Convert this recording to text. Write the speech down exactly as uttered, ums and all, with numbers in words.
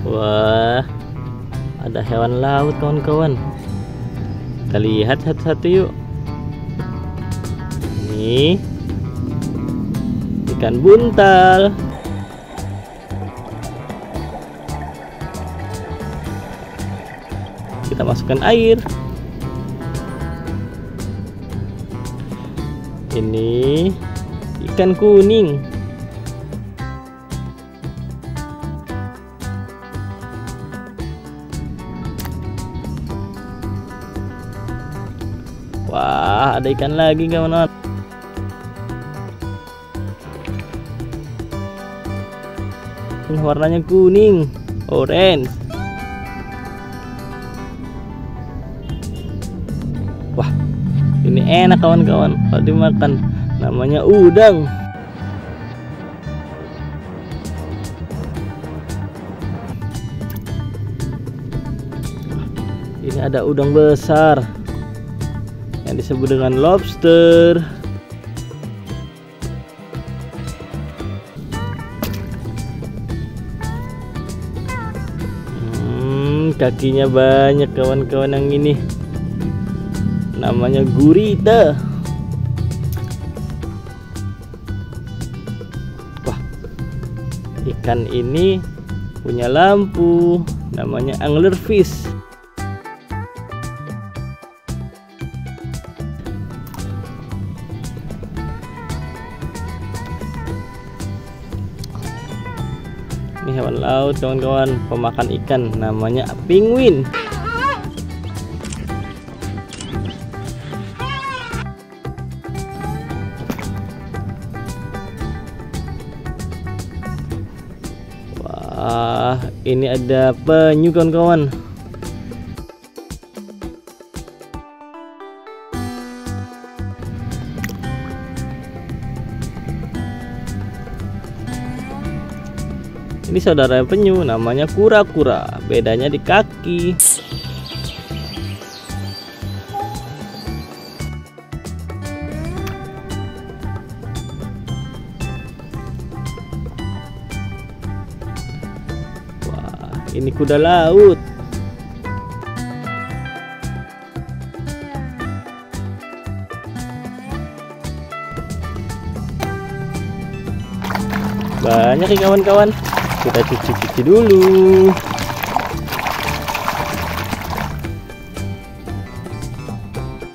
Wah, ada hewan laut kawan-kawan. Kita lihat satu-satu yuk. Ini ikan buntal. Kita masukkan air. Ini ikan kuning. Wah, ada ikan lagi kawan-kawan. Warnanya kuning, orange. Wah, ini enak kawan-kawan kalau dimakan. Namanya udang. Ini ada udang besar yang disebut dengan lobster. Hmm, kakinya banyak kawan-kawan yang ini. Namanya gurita. Wah, ikan ini punya lampu. Namanya anglerfish. Ini hewan laut kawan-kawan, pemakan ikan, namanya penguin. Wah, ini ada penyu kawan-kawan. Ini saudara penyu, namanya kura-kura. Bedanya di kaki. Wah, ini kuda laut. Banyak nih kawan-kawan. Kita cuci-cuci dulu.